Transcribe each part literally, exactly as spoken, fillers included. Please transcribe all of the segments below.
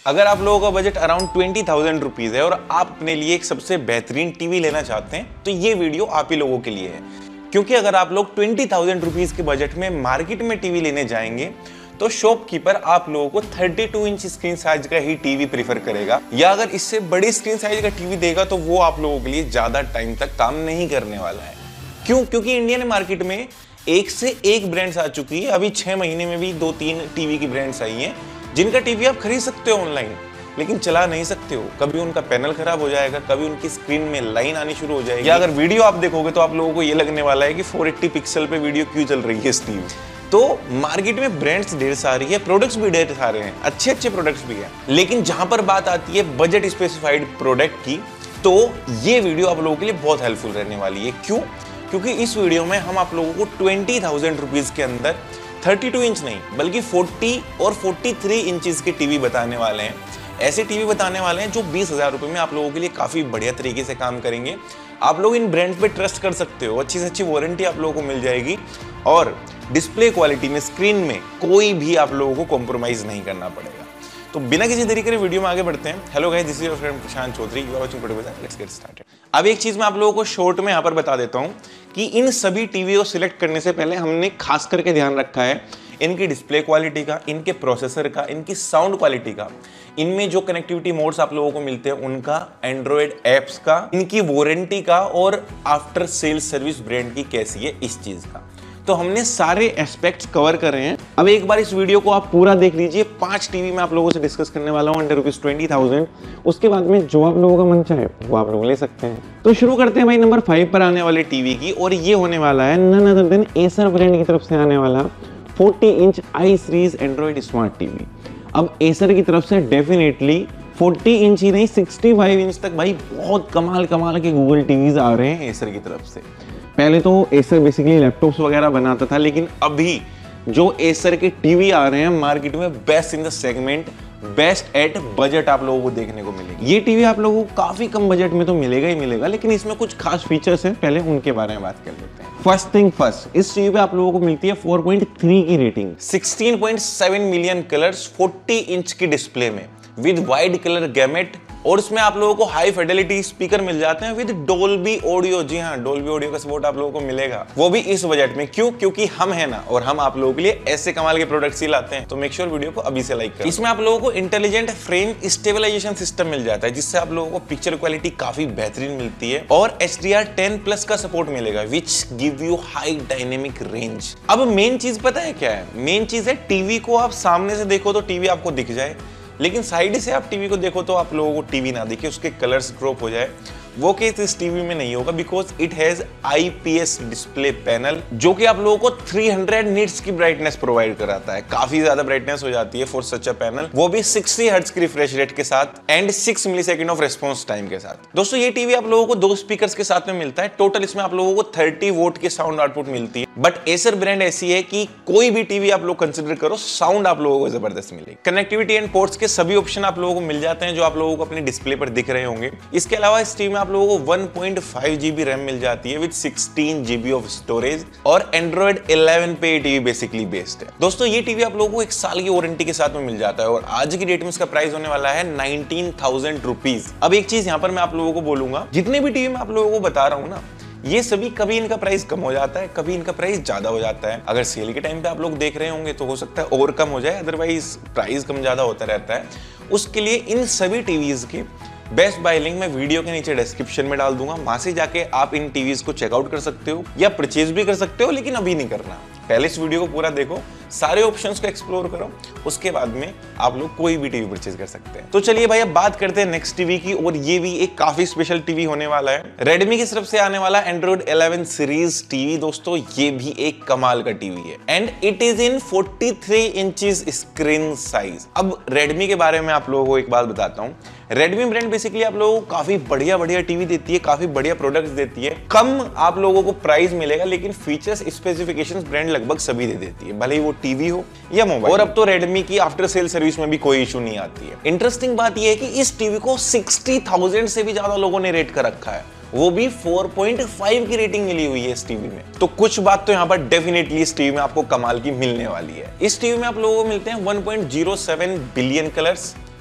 अगर आप लोगों का budget around twenty thousand rupees है और आप अपने लिए एक सबसे बेहतरीन टीवी लेना चाहते हैं तो ये वीडियो आप ही लोगों के लिए है। क्योंकि अगर आप लोग ट्वेंटी थाउजेंड रुपीज के बजट में मार्केट में टीवी लेने जाएंगे तो शॉपकीपर आप लोगों को thirty two inch screen size का ही टीवी प्रीफर करेगा, या अगर इससे बड़ी स्क्रीन साइज का टीवी देगा तो वो आप लोगों के लिए ज्यादा टाइम तक काम नहीं करने वाला है। क्यों? क्योंकि इंडियन मार्केट में एक से एक ब्रांड्स आ चुकी है। अभी छह महीने में भी दो तीन टीवी की ब्रांड्स आई हैं जिनका टीवी आप खरीद सकते हो ऑनलाइन, लेकिन चला नहीं सकते हो। कभी उनका पैनल खराब हो जाएगा, कभी उनकी स्क्रीन में लाइन आनी शुरू हो जाएगी, या अगर वीडियो आप देखोगे तो आप लोगों को ये लगने वाला है कि फोर एट्टी पिक्सल पे वीडियो क्यों चल रही है इस टीवी। तो मार्केट में ब्रांड्स ढेर सारी है, प्रोडक्ट्स भी ढेर सारे हैं, अच्छे अच्छे प्रोडक्ट्स भी हैं, लेकिन जहां पर बात आती है बजट स्पेसिफाइड प्रोडक्ट की तो ये वीडियो आप लोगों के लिए बहुत हेल्पफुल रहने वाली है। क्यों? क्योंकि इस वीडियो में हम आप लोगों को ट्वेंटी थाउजेंड रुपीज के अंदर थर्टी टू इंच नहीं बल्कि फोर्टी और फोर्टी थ्री इंचेस के टीवी बताने वाले हैं। ऐसे टीवी बताने वाले हैं जो बीस हजार रुपए में आप लोगों के लिए काफी बढ़िया तरीके से काम करेंगे। आप लोग इन ब्रांड्स पे ट्रस्ट कर सकते हो, अच्छी से अच्छी वारंटी आप लोगों को मिल जाएगी और डिस्प्ले क्वालिटी में, स्क्रीन में कोई भी आप लोगों को कॉम्प्रोमाइज नहीं करना पड़ेगा। तो बिना किसी तरीके के वीडियो में आगे बढ़ते हैं। Hello guys, this is your friend Prashant Chaudhary, you are watching product, let's get started. अब एक चीज मैं आप लोगों को शॉर्ट में यहाँ पर बता देता हूँ कि इन सभी टीवी को सिलेक्ट करने से पहले हमने खास करके ध्यान रखा है इनकी डिस्प्ले क्वालिटी का, इनके प्रोसेसर का, इनकी साउंड क्वालिटी का, इनमें जो कनेक्टिविटी मोड्स आप लोगों को मिलते हैं उनका, एंड्रॉयड एप्स का, इनकी वारंटी का और आफ्टर सेल्स सर्विस ब्रांड की कैसी है इस चीज का। तो हमने सारे एस्पेक्ट्स कवर कर रहे हैं। अब एक बार इस वीडियो को आप पूरा देख लीजिए। पांच टीवी में आप लोगों से डिस्कस करने वाला हूं अंडर रुपीज ट्वेंटी थाउजेंड। उसके बाद में जो आप लोगों का मन चाहे वो आप लोग ले सकते हैं। तो शुरू करते हैं भाई नंबर फाइव पर आने वाले टीवी की, और ये होने वाला है none other than Acer brand की तरफ से आने वाला forty inch I series android smart TV. अब एसर की तरफ से डेफिनेटली फोर्टी इंच ही नहीं सिक्सटी फाइव इंच तक भाई बहुत कमाल कमाल के गूगल टीवीज आ रहे हैं एसर की तरफ से। पहले तो एसर बेसिकली लैपटॉप्स वगैरह बनाता था, लेकिन अभी जो एसर के टीवी आ रहे हैं मार्केट में best in the segment, best at budget आप लोगों को देखने को मिलेगी। ये टीवी आप लोगों को काफी कम बजट में तो मिलेगा ही मिलेगा, लेकिन इसमें कुछ खास फीचर्स हैं, पहले उनके बारे में बात कर लेते हैं। फर्स्ट थिंग फर्स्ट, इस टीवी पे आप लोगों को मिलती है फोर पॉइंट थ्री की rating, sixteen point seven million colours, forty inch की डिस्प्ले में विद वाइड कलर गैमेट, और इसमें आप लोगों को हाई फिडेलिटी स्पीकर मिल जाते हैं विद डोल्बी ऑडियो। जी हाँ, डोल्बी ऑडियो का सपोर्ट आप लोगों को मिलेगा, वो भी इस बजट में। क्यों? क्योंकि हम है ना, और हम आप लोगों के लिए ऐसे कमाल के प्रोडक्ट्स ही लाते हैं। तो मेक श्योर वीडियो को अभी से लाइक करें। इसमें आप लोगों को इंटेलिजेंट फ्रेम स्टेबलाइजेशन सिस्टम मिल जाता है, जिससे आप लोगों को पिक्चर क्वालिटी काफी बेहतरीन मिलती है, और H D R ten plus का सपोर्ट मिलेगा which give you high dynamic range. अब मेन चीज पता है क्या है? मेन चीज है टीवी को आप सामने से देखो तो टीवी आपको दिख जाए, लेकिन साइड से आप टीवी को देखो तो आप लोगों को टीवी ना दिखे, उसके कलर्स ड्रॉप हो जाए। वो केस इस टीवी में नहीं होगा, because it has IPS display panel जो कि आप लोगों को थ्री हंड्रेड निट्स की ब्राइटनेस प्रोवाइड कराता है। काफी ज्यादा ब्राइटनेस हो जाती है फॉर सच अ पैनल, वो भी सिक्सटी हर्ट्ज की रिफ्रेश रेट के साथ and six millisecond of response time के साथ। दोस्तों ये टीवी आप लोगों को दो स्पीकर्स के साथ में मिलता है। टोटल इसमें आप लोगों को थर्टी वोट की साउंड आउटपुट मिलती है। बट एसर ब्रांड ऐसी है कि कोई भी टीवी आप लोग कंसिडर करो, साउंड आप लोगों को जबरदस्त मिलेगी। कनेक्टिविटी एंड पोर्ट्स के सभी ऑप्शन आप लोगों को मिल जाते हैं जो आप लोगों को अपने डिस्प्ले पर दिख रहे होंगे। इसके अलावा इस टीवी में आप लोगों को one point five GB RAM मिल जाती है with sixteen GB of storage, और एंड्रॉइड इलेवन पे ये टीवी बेसिकली बेस्ड है। दोस्तों ये टीवी आप लोगों को एक साल की वारंटी के साथ में मिल जाता है, और आज की डेट में इसका प्राइस होने वाला है नाइनटीन थाउजेंड रुपीज। अब एक चीज यहाँ पर मैं आप लोगों को बोलूंगा, जितने भी टीवी मैं आप लोगों को बता रहा हूँ ना, ये सभी कभी इनका प्राइस कम हो जाता है, कभी इनका प्राइस ज्यादा हो जाता है। अगर सेल के टाइम पे आप लोग देख रहे होंगे तो हो सकता है और कम हो जाए, अदरवाइज प्राइस कम ज्यादा होता रहता है। उसके लिए इन सभी टीवीज के बेस्ट बाय लिंक मैं वीडियो के नीचे डिस्क्रिप्शन में डाल दूंगा, वहां से जाके आप इन टीवीज को चेकआउट कर सकते हो या परचेज भी कर सकते हो, लेकिन अभी नहीं करना। पहले इस वीडियो को पूरा देखो, सारे ऑप्शंस को एक्सप्लोर करो, उसके बाद में आप लोग कोई भी टीवी परचेज कर सकते हैं। तो चलिए भाई अब बात करते हैं नेक्स्ट टीवी की, और ये भी एक काफी स्पेशल टीवी होने वाला है। रेडमी की तरफ से आने वाला एंड्रॉइड इलेवन सीरीज टीवी। दोस्तों ये भी एक कमाल का टीवी है and it is in forty three inches screen size. अब रेडमी के बारे में आप लोगों को एक बात बताता हूँ। रेडमी ब्रांड बेसिकली आप लोगों को काफी बढ़िया बढ़िया टीवी देती है, काफी बढ़िया प्रोडक्ट्स देती है। कम आप लोगों को प्राइस मिलेगा, लेकिन फीचर्स स्पेसिफिकेशंस ब्रांड लगभग सभी दे देती है, भले ही वो टीवी हो या मोबाइल। और अब तो रेडमी की आफ्टर सेल सर्विस में भी कोई इशू नहीं आती है। इंटरेस्टिंग बात यह है कि इस टीवी को सिक्सटी थाउजेंड से भी ज्यादा लोगों ने रेट कर रखा है, वो भी फोर पॉइंट फाइव की रेटिंग मिली हुई है इस टीवी में। तो कुछ बात तो यहाँ पर डेफिनेटली इस टीवी में आपको कमाल की मिलने वाली है। इस टीवी में आप लोगों को मिलते हैं one point zero seven billion colours,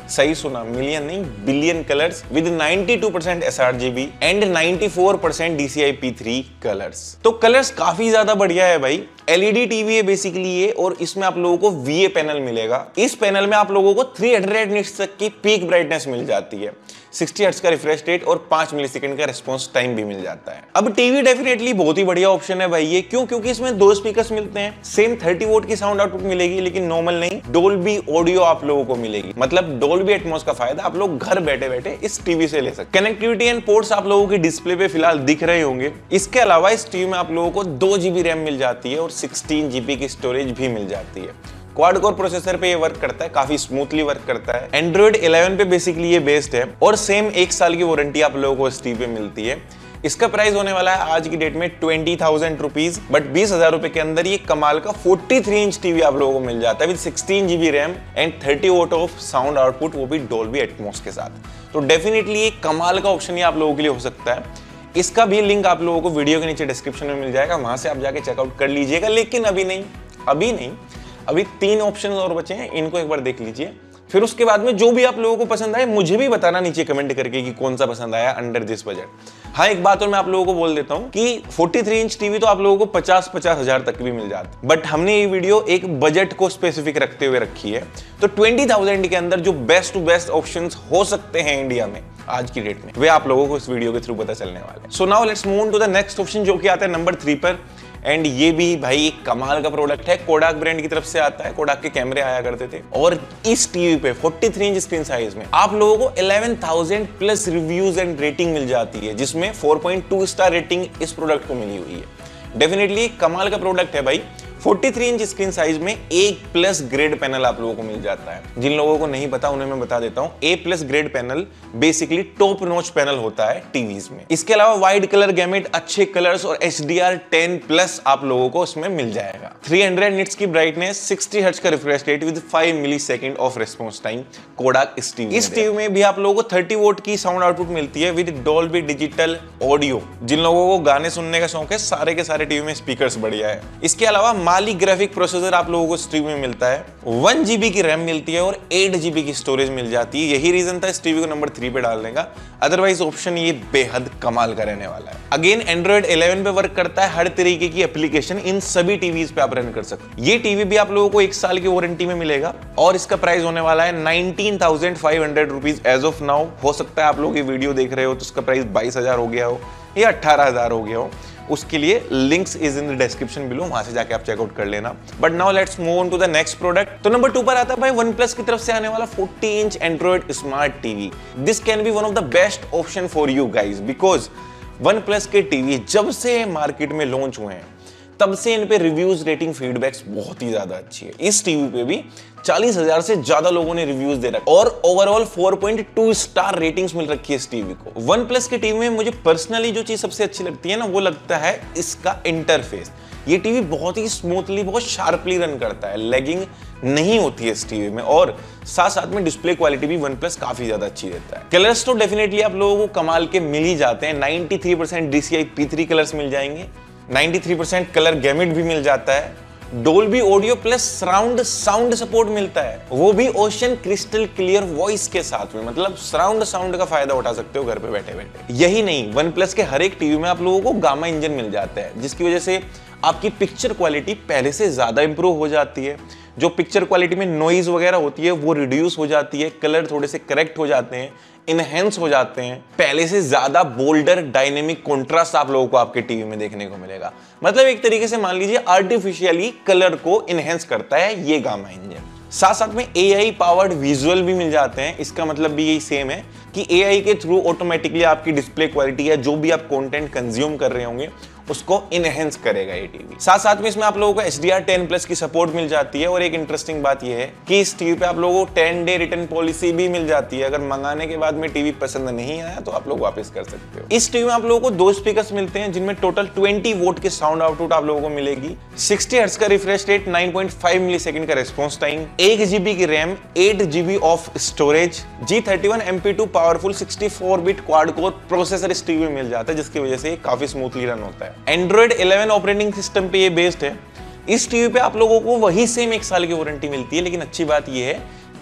सही सुना, मिलियन नहीं billion colours with ninety two percent S R G B and ninety four percent D C I P three colours. तो कलर्स काफी ज्यादा बढ़िया है भाई। एलईडी टीवी है बेसिकली ये, और इसमें आप लोगों को वी ए पैनल मिलेगा। इस पैनल में आप लोगों को थ्री हंड्रेड निट्स तक की पीक ब्राइटनेस मिल जाती है, सिक्सटी हर्ट्ज का रिफ्रेश रेट और पांच मिलीसेकंड का रिस्पांस टाइम भी मिल जाता है। अब टीवी डेफिनेटली बहुत ही बढ़िया ऑप्शन है भाई ये, क्यों? क्योंकि इसमें दो स्पीकर्स मिलते हैं, सेम थर्टी वोट की साउंड आउटपुट मिलेगी, लेकिन नॉर्मल नहीं, डोल्बी ऑडियो आप लोगों को मिलेगी। मतलब डोल्बी एटमॉस का फायदा आप लोग घर बैठे बैठे इस टीवी से ले सकते। कनेक्टिविटी एंड पोर्ट्स आप लोगों की डिस्प्ले पे फिलहाल दिख रहे होंगे। इसके अलावा इस टीवी में आप लोगों को दो जीबी रैम मिल जाती है और सिक्सटीन जीबी की स्टोरेज भी मिल जाती है। क्वाड कोर प्रोसेसर पे ये वर्क करता है, काफी स्मूथली वर्क करता है। एंड्रॉइड इलेवन पे बेसिकली ये बेस्ड है और सेम एक साल की वारंटी आप लोगों को इस टीवी पे मिलती है। इसका प्राइस होने वाला है आज की डेट में ट्वेंटी थाउजेंड रुपीज, बट बीस हजार रुपए के अंदर ये कमाल का फोर्टी थ्री इंच टीवी आप लोगों को मिल जाता है with sixteen GB RAM and thirty watt of sound output, वो भी डोल्बी एटमॉस के साथ। तो डेफिनेटली ये कमाल का ऑप्शन ये आप लोगों के लिए हो सकता है। इसका भी लिंक आप लोगों को वीडियो के नीचे डिस्क्रिप्शन में मिल जाएगा, वहां से आप जाके चेकआउट कर लीजिएगा। लेकिन अभी नहीं, अभी नहीं, अभी तीन ऑप्शन और बचे हैं, इनको एक बार देख लीजिए। फिर उसके बाद में जो भी आप लोगों को पसंद आए मुझे भी बताना नीचे कमेंट करके कि कौन सा पसंद आया अंडर दिस बजट। हाँ, एक बात और मैं आप लोगों को बोल देता हूं कि फोर्टी थ्री इंच टीवी तो आप लोगों को पचास पचास हजार तक भी मिल जाता है, बट हमने ये वीडियो एक बजट को स्पेसिफिक रखते हुए रखी है। तो ट्वेंटी थाउजेंड के अंदर जो बेस्ट टू बेस्ट ऑप्शन हो सकते हैं इंडिया में आज की डेट में, वे आप लोगों को इस वीडियो के थ्रू पता चलने वाले हैं। So now let's move on to the next option, जो कि आता है नंबर थ्री पर। एंड ये भी भाई एक कमाल का प्रोडक्ट है, कोडाक ब्रांड की तरफ से आता है। कोडाक के कैमरे आया करते थे, और इस टीवी पे forty three inch screen size में आप लोगों को eleven thousand plus reviews and rating मिल जाती है, जिसमें four point two star rating इस प्रोडक्ट को मिली हुई है। डेफिनेटली कमाल का प्रोडक्ट है भाई। Forty three inch screen size में ए प्लस ग्रेड पैनल आप लोगों को मिल जाता है। जिन लोगों को नहीं पता उन्हें मैं बता देता हूं, A plus grade panel basically top notch panel होता है टीवीज में। इसके अलावा वाइड कलर गैमेट, अच्छे कलर्स और H D R ten plus आप लोगों को इसमें मिल जाएगा। थ्री हंड्रेड निट्स की ब्राइटनेस, सिक्सटी हर्ट्ज का refresh rate with five millisecond of response time, Kodak इस टीवी इस टीवी में भी आप लोगों को थर्टी वोट की साउंड आउटपुट मिलती है विद डॉल्बी डिजिटल ऑडियो। जिन लोगों को गाने सुनने का शौक है, सारे के सारे टीवी में स्पीकर्स बढ़िया है। इसके अलावा माली ग्राफिक प्रोसेसर आप लोगों को इस टीवी में मिलता है, वन जीबी की रैम मिलती है और एट जीबी की स्टोरेज मिल जाती है। यही रीजन था इस टीवी को नंबर थ्री पे डालने का, अदरवाइज ऑप्शन ये बेहद कमाल का रहने वाला है। अगेन एंड्रॉइड इलेवन पे वर्क करता है, हर तरीके की एप्लीकेशन इन सभी टीवीज पे आप रन कर सकते हैं। ये टीवी भी आप लोगों को एक साल की वारंटी में मिलेगा और इसका प्राइस होने वाला है nineteen thousand five hundred rupees as of now. हो सकता है आप लोग ये वीडियो देख रहे हो तो उसका प्राइस बाईस हजार हो गया हो या अट्ठारह हजार हो गया हो, उसके लिए links is in the description below, वहां से जाके आप चेकआउट कर लेना। But now let's move on to the next product. तो नंबर टू पर आता है भाई वन प्लस की तरफ से आने वाला forty inch android smart TV. This can be one of the best option for you guys, because OnePlus के टीवी जब से मार्केट में लॉन्च हुए हैं तब से इन पे रिव्यूज, रेटिंग, फीडबैक्स बहुत ही ज्यादा अच्छी है। इस टीवी पे भी चालीस हजार से ज्यादा लोगों ने रिव्यूज दे रखा और overall four point two star ratings मिल रखी है इस टीवी को। वन प्लस के टीवी में मुझे पर्सनली जो चीज सबसे अच्छी लगती है ना, वो लगता है इसका इंटरफेस। ये टीवी बहुत ही स्मूथली, बहुत शार्पली रन करता है, लैगिंग नहीं होती है इस टीवी में, और साथ साथ में डिस्प्ले क्वालिटी भी वन प्लस काफी ज्यादा अच्छी देता है। कलर्स तो डेफिनेटली आप लोगों को कमाल के मिल ही जाते हैं। Ninety three percent D C I P three colours मिल जाएंगे, ninety three percent colour gamut भी मिल जाता है, Dolby audio plus surround sound support मिलता है, वो भी ओशन क्रिस्टल क्लियर वॉइस के साथ में। मतलब सराउंड साउंड का फायदा उठा सकते हो घर पे बैठे बैठे। यही नहीं, वन प्लस के हर एक टीवी में आप लोगों को गामा इंजन मिल जाता है, जिसकी वजह से आपकी पिक्चर क्वालिटी पहले से ज्यादा इंप्रूव हो जाती है। जो पिक्चर क्वालिटी में नॉइज वगैरह होती है वो रिड्यूस हो जाती है, कलर थोड़े से करेक्ट हो जाते हैं, इनहेंस हो जाते हैं। पहले से ज्यादा बोल्डर डायनेमिक कॉन्ट्रास्ट आप लोगों को आपके टीवी में देखने को मिलेगा। मतलब एक तरीके से मान लीजिए आर्टिफिशियली कलर को इनहेंस करता है ये गामा इंजन। साथ साथ में ए आई पावर्ड विजुअल भी मिल जाते हैं। इसका मतलब भी यही सेम है कि ए आई के थ्रू ऑटोमेटिकली आपकी डिस्प्ले क्वालिटी या जो भी आप कंटेंट कंज्यूम कर रहे होंगे उसको इनहेंस करेगा ये टीवी। साथ साथ में इसमें आप लोगों को H D R ten plus की सपोर्ट मिल जाती है, और एक इंटरेस्टिंग बात यह है कि इस टीवी पे आप लोगों को टेन डे रिटर्न पॉलिसी भी मिल जाती है। अगर मंगाने के बाद में टीवी पसंद नहीं आया तो आप लोग वापस कर सकते हो। इस टीवी में आप लोगों को दो स्पीकर्स मिलते हैं, जिनमें टोटल ट्वेंटी वोट के साउंड आउटपुट आप लोगों को मिलेगी, सिक्सटी हर्ट्ज का refresh rate, nine point five millisecond का रिस्पांस टाइम, एक जीबी की RAM, eight GB of storage, G thirty one M P two powerful sixty four bit quad core processor इस TV में मिल जाता है, जिसकी वजह से काफी स्मूथली रन होता है। एंड्रॉइड इलेवन ऑपरेटिंग सिस्टम पे ये बेस्ड है। इस टीवी पे आप लोगों को वही सेम एक साल की वारंटी मिलती है, लेकिन अच्छी बात यह है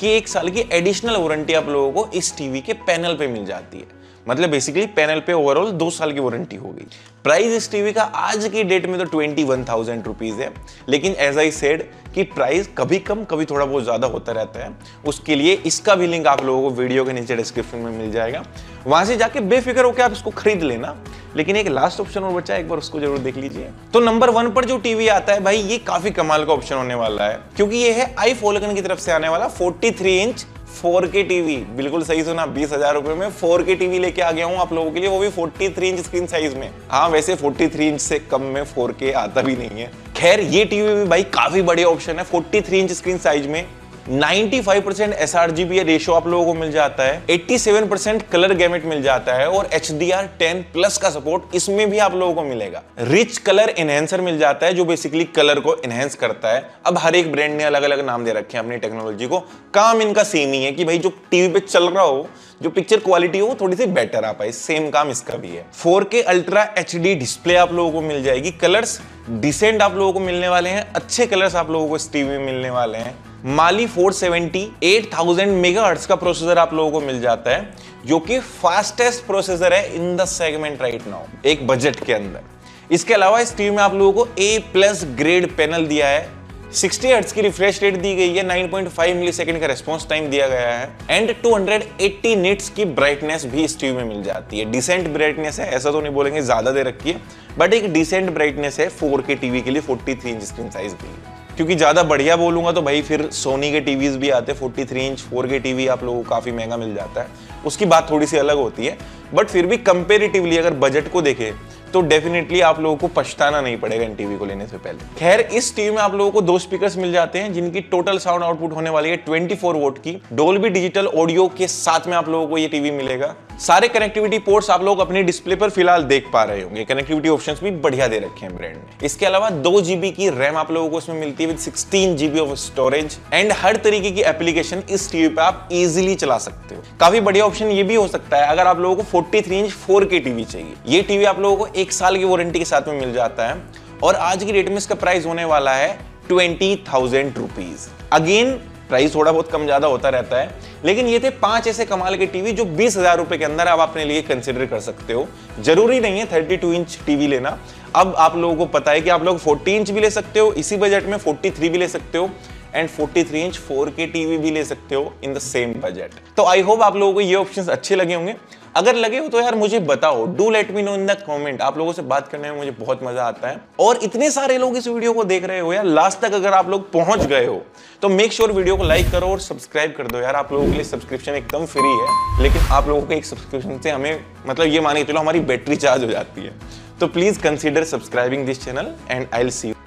जबकि एक साल की एडिशनल वारंटी आप लोगों को इस टीवी के पैनल पे मिल जाती है। मतलब बेसिकली पैनल पे ओवरऑल दो साल की वारंटी होगी। प्राइस इस टीवी का आज की डेट में तो ट्वेंटी वन थाउजेंड रुपीज है, लेकिन एज आई सेड कि प्राइस कभी कम कभी थोड़ा बहुत ज्यादा होता रहता है। उसके लिए इसका भी लिंक आप लोगों को वीडियो के नीचे डिस्क्रिप्शन में मिल जाएगा, वहां से जाके बेफिक्र होकर आप इसको खरीद लेना। लेकिन एक लास्ट ऑप्शन और बचा है, एक बार उसको जरूर देख लीजिए। तो नंबर वन पर जो टीवी आता है भाई, ये काफी कमाल का ऑप्शन होने वाला है, क्योंकि ये है आई फोल्कन की तरफ से आने वाला forty three inch four K TV. बिल्कुल सही सुना, बीस हजार रुपए में फोर के टीवी लेके आ गया हूं आप लोगों के लिए, वो भी forty three inch screen size में। हाँ, वैसे फोर्टी थ्री इंच से कम में फोर के आता भी नहीं है। खैर, ये टीवी भी भाई काफी बढ़िया ऑप्शन है। Forty three inch screen size में ninety five percent S R G B ratio आप लोगों को मिल जाता है, eighty seven percent colour gamut मिल जाता है और H D R ten plus का सपोर्ट इसमें भी आप लोगों को मिलेगा। रिच कलर एनहेंसर मिल जाता है, जो बेसिकली कलर को एनहेंस करता है। अब हर एक ब्रांड ने अलग अलग नाम दे रखे हैं अपनी टेक्नोलॉजी को, काम इनका सेम ही है कि भाई जो टीवी पे चल रहा हो, जो पिक्चर क्वालिटी हो थोड़ी सी बेटर आ पाए, सेम काम इसका भी है। फोर के अल्ट्रा एच डी डिस्प्ले आप लोगों को मिल जाएगी। कलर्स डिसेंट आप लोगों को मिलने वाले हैं, अच्छे कलर्स आप लोगों को इस टीवी में मिलने वाले हैं। Mali four seventy eight thousand megahertz का प्रोसेसर आप लोगों को मिल जाता है, जो कि फास्टेस्ट प्रोसेसर है in the segment right now, एक बजट के अंदर। इसके अलावा इस टीवी में आप लोगों को ए प्लस ग्रेड पैनल दिया है, सिक्सटी हर्ट्ज की रिफ्रेश रेट दी गई है, नाइन पॉइंट फाइव मिलीसेकंड का रेस्पॉन्स टाइम दिया गया है and two hundred eighty nits की ब्राइटनेस भी इस टीवी में मिल जाती है। डिसेंट ब्राइटनेस है, ऐसा तो नहीं बोलेंगे ज्यादा दे रखी है, बट एक डिसेंट ब्राइटनेस है फोर के टीवी के लिए, forty three inch screen size के लिए। क्योंकि ज्यादा बढ़िया बोलूंगा तो भाई फिर सोनी के टीवीज भी आते हैं, forty three inch four K TV आप लोगों को काफी महंगा मिल जाता है, उसकी बात थोड़ी सी अलग होती है। बट फिर भी कंपेरेटिवली अगर बजट को देखें तो डेफिनेटली आप लोगों को पछताना नहीं पड़ेगा इन टीवी को लेने से पहले। खैर, इस टीवी में आप लोगों को दो स्पीकर्स मिल जाते हैं, जिनकी टोटल साउंड आउटपुट होने वाली है ट्वेंटी फोर वोट की। डोल्बी डिजिटल ऑडियो के साथ में आप लोगों को ये टीवी मिलेगा। सारे कनेक्टिविटी पोर्ट्स आप लोग अपने डिस्प्ले पर फिलहाल देख पा रहे होंगे, कनेक्टिविटी ऑप्शंस भी बढ़िया दे रखे हैं ब्रांड ने। इसके अलावा दो जीबी की रैम आप लोगों को इसमें मिलती है with sixteen GB of storage and हर तरीके की एप्लीकेशन इस टीवी पे आप इजीली चला सकते हो। काफी बढ़िया ऑप्शन ये भी हो सकता है अगर आप लोगों को forty three inch four K TV चाहिए। ये टीवी आप लोगों को एक साल की वारंटी के साथ में मिल जाता है और आज की डेट में इसका प्राइस होने वाला है twenty thousand rupees. Again price थोड़ा बहुत कम ज्यादा होता रहता है, लेकिन ये थे पांच ऐसे कमाल के टीवी जो बीस हजार रुपए के अंदर आप अपने लिए कंसिडर कर सकते हो। जरूरी नहीं है थर्टी टू इंच टीवी लेना। अब आप लोगों को पता है कि आप लोग फोर्टी इंच भी ले सकते हो इसी बजट में, फोर्टी थ्री भी ले सकते हो and forty three inch four K TV भी ले सकते हो इन द सेम बजट। तो आई होप आप लोगों को ये ऑप्शंस अच्छे लगे होंगे। अगर लगे हो तो यार मुझे बताओ, do let me know in the comment. आप लोगों से बात करने में मुझे बहुत मजा आता है और इतने सारे लोग इस वीडियो को देख रहे हो यार, लास्ट तक अगर आप लोग पहुंच गए हो तो मेक श्योर वीडियो को लाइक करो और सब्सक्राइब कर दो यार। आप लोगों के लिए सब्सक्रिप्शन एकदम फ्री है, लेकिन आप लोगों के एक सब्सक्रिप्शन से हमें मतलब ये मानिए चलो हमारी बैटरी चार्ज हो जाती है। तो please consider subscribing this channel and I will see you.